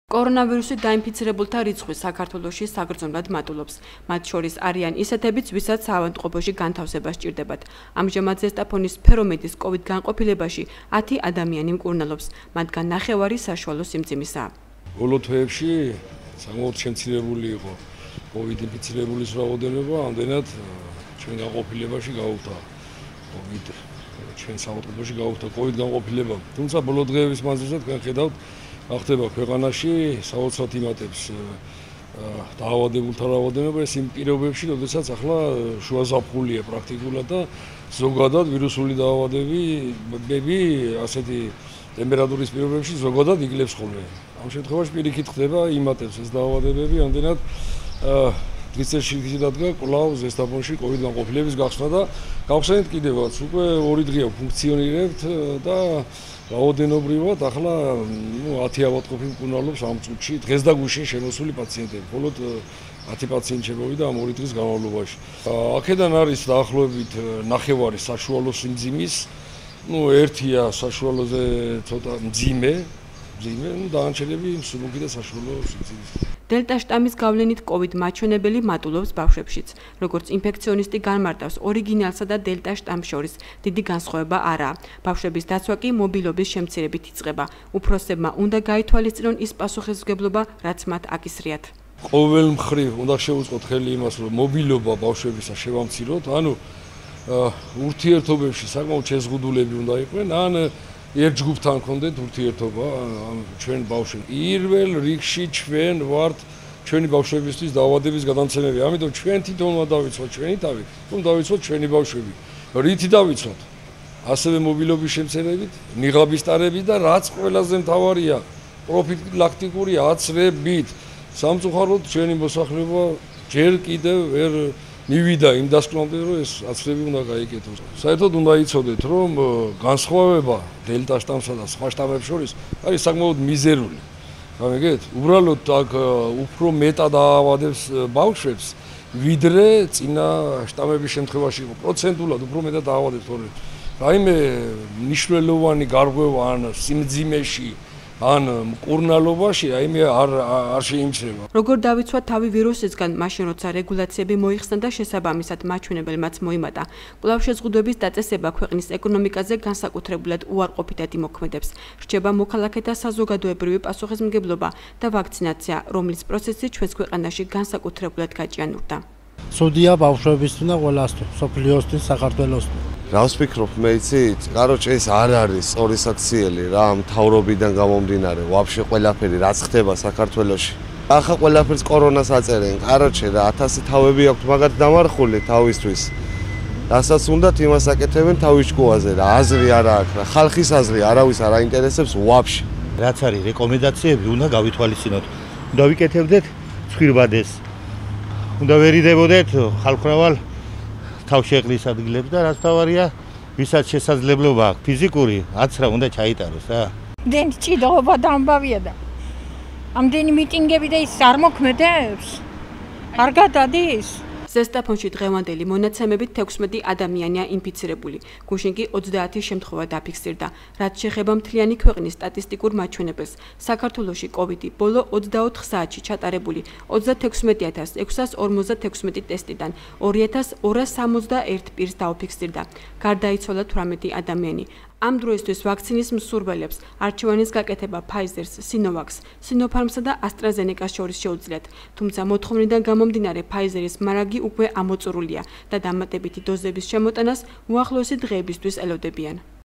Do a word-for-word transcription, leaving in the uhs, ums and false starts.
კორონავირუსით დაინფიცირებულთა რიცხვი საქართველოში საგრძნობლად მატულობს. მათ შორის არიან ისეთებიც, ვისაც საავადმყოფოში განთავსება სჭირდებათ. ამჟამად ზესტაფონის სფერომედის კოვიდ განყოფილებაში ათი ადამიანი მკურნალობს, მათგან ნახევარი საშუალო სიმძიმისაა. ბოლო თვეებში საკმაოდ შემცირებული იყო კოვიდ ინფიცირებულის რაოდენობა, ამდენად ჩვენ განყოფილებაში გაუხდა კოვიდ ჩვენ საავადმყოფოში გაუხდა კოვიდ განყოფილება. თუმცა ბოლო დღეების მანძილზე თქვენ ხედავთ ახდება ქვეყანაში საოცრად იმატებს დაავადებულთა რაოდენობა ეს იმ პირობებში, როდესაც ახლა შუა ზაფხულია პრაქტიკულად და ზოგადად ვირუსული დაავადებები ასეთი ტემპერატურის პირობებში ზოგადად იგლებს ხოლმე. ამ შემთხვევაში პირიქით ხდება იმატებს ეს დაავადებები, ამდენად დღის წესში დადგა კვლავ ზესტაფონში კოვიდ განყოფილების გახსნა და გავხსენით კიდევაც უკვე ორი დღეა ფუნქციონირებთ და რაოდენობრივად ახლა ნუ ათი ავადმყოფი მკურნალობს ამ წუთში დღეს და გუშინ შემოსული პაციენტები. მხოლოდ ათი პაციენტი შემოვიდა ამ ორი დღის განმავლობაში. აქედან არის დაახლოებით ნახევარი საშუალო სიმძიმის, ნუ ერთია საშუალოზე ცოტა მძიმე, მძიმე, ნუ დანარჩენები მსუბუქი და საშუალო სიმძიმის. დელტა შტამის გავლენით კოვიდ მაჩვენებელი მატულობს ბავშვებშიც. როგორც ინფექციონისტი განმარტავს, ორიგინალსა და დელტა შტამს შორის დიდი განსხვავება არაა. ბავშვების დაცვა კი მობილობის შემცირებით იწყება. უფროსებმა უნდა გაითვალისწინონ ის პასუხისმგებლობა, რაც მათ აკისრიათ. ყოველ მხრივ უნდა შევუწყოთ ხელი იმას, რომ მობილობა ბავშვებისა შევამციროთ, ანუ ურთიერთობებში საკმაოდ შეზღუდულები უნდა იყვნენ, ან ერთ ჯგუფთან გქონდეთ ურთიერთობა, ჩვენ ბავშვები. პირველ რიგში ჩვენ ვართ ჩვენი ბავშვებისთვის დაავადების გადამცემები. ამიტომ ჩვენ თვითონ უნდა დავიცვათ ჩვენი თავი, რომ დავიცვათ ჩვენი ბავშვები. რითი დავიცვათ? ასევე მობილობის შემცირებით, ნიღაბის ტარებით და რაც ყველაზე მთავარია, პროფილაქტიკური აცრებით. სამწუხაროდ ჩვენი მოსახლეობა ჯერ კიდევ ვერ მივიდა იმ დასკვნამდე, რომ ეს აცრები უნდა გაიკეთოს. საერთოდ უნდა იცოდეთ, რომ განსხვავება დელტა შტამსა და სხვა შტამებს შორის არის საკმაოდ მიზერული. გამიგეთ? უბრალოდ აქ უფრო მეტად დაავადებს ბავშვებს, ვიდრე წინა შტამების შემთხვევაში იყო. პროცენტულად უფრო მეტად დაავადებს თორემ რაიმე მნიშვნელოვანი გარღვევა ან სიმძიმეში ან მკურნალობაში რაიმე არ არ შეიმჩნევა. როგორ დავიცვათ თავი ვირუსისგან, მაშინ როცა რეგულაციები მოიხსნა და შესაბამისად მაჩვენებელმაც მოიმატა. კვლავ შეზღუდვების დაწესება ქვეყნის ეკონომიკაზე განსაკუთრებულად უარყოფითად იმოქმედებს. რჩება მოქალაქეთა საზოგადოებრივი პასუხისმგებლობა და ვაქცინაცია, რომლის პროცესი ჩვენს ქვეყანაში განსაკუთრებულად გაჭიანურდა. სუდია ბავშვებისთვის და ყველასთვის, სოფლიოსთვის, საქართველოსთვის. რას ვფიქრობ მე იცით? კაროჩე ეს არ არის სწორი საქციელი რა, მთავრობიდან გამომდინარე, ვაფშე ყველაფერი რაც ხდება საქართველოში. ახლა ყველაფერს კორონას აწერენ. კაროჩე რა, ათასი თავები აქვთ მაგათ დამარხული თავისთვის. რასაც უნდათ იმას აკეთებენ თავის ჭკუაზე რა, აზრი არა აქვს რა, ხალხის აზრი არავის არ აინტერესებს ვაფშე. რაც არის რეკომენდაციები, უნდა გავითვალისწინოთ. უნდა ვიკეთებდეთ ცხვირბადეს. უნდა ვერიდებოდეთ ხალხმრავალ თავშეყრის ადგილებს და რაც თავარია, ვისაც შესაძლებლობა აქვს ფიზიკური, აცრა უნდა ჩაიტაროს რა. ამდენი ჭიდაობა და ამბავია და ამდენი მიტინგები და ის არ მოქმედებს? არ გადადის? ზესტაფონში დღევანდელი მონაცემებით თექვსმეტი ადამიანია ინფიცირებული. გუშინ კი ოცდაათი შემთხვევა დაფიქსირდა. რაც შეეხება მთლიანი ქვეყნის სტატისტიკურ მაჩვენებელს, საქართველოში კოვიდი ბოლო ოცდაოთხ საათში ჩატარებული ოცდათექვსმეტი ათას ექვსას ორმოცდათექვსმეტი ტესტიდან ორი ათას ორას სამოცდაერთ პირს დაუფიქსირდა. გარდაიცვალა თვრამეტი ადამიანი. ამ დროისთვის ვაქცინის მსურველებს არჩევანის გაკეთება Pfizer-ს, Sinovac-ს, Sinopharm-სა და AstraZeneca-ს შორის შეუძლიათ. თუმცა მოთხოვნიდან გამომდინარე Pfizer-ის მარაგი უკვე ამოწურულია და დამატებითი დოზების შემოტანას უახლოესი დღეებისთვის ელოდებიან.